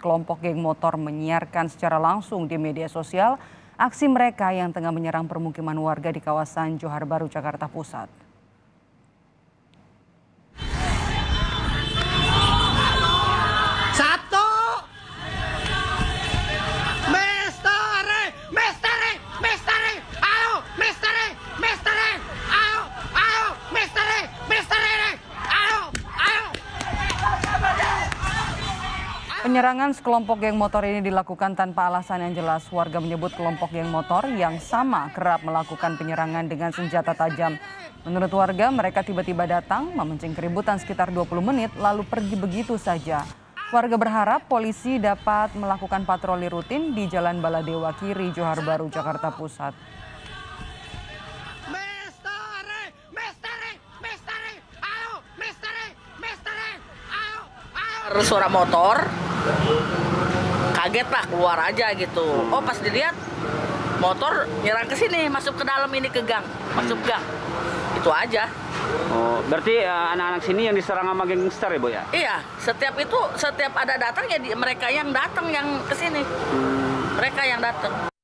kelompok geng motor menyiarkan secara langsung di media sosial aksi mereka yang tengah menyerang permukiman warga di kawasan Johar Baru, Jakarta Pusat. Penyerangan sekelompok geng motor ini dilakukan tanpa alasan yang jelas. Warga menyebut kelompok geng motor yang sama kerap melakukan penyerangan dengan senjata tajam. Menurut warga, mereka tiba-tiba datang, memancing keributan sekitar 20 menit, lalu pergi begitu saja. Warga berharap polisi dapat melakukan patroli rutin di Jalan Baladewa Kiri, Johar Baru, Jakarta Pusat. Suara motor, kaget lah, keluar aja gitu. Oh, pas dilihat motor nyerang ke sini, masuk ke dalam ini ke gang, masuk gang. Itu aja. Oh, berarti anak-anak sini yang diserang sama gangster ya, Bu ya? Iya, setiap ada datang ya mereka yang datang yang ke sini. Mereka yang datang.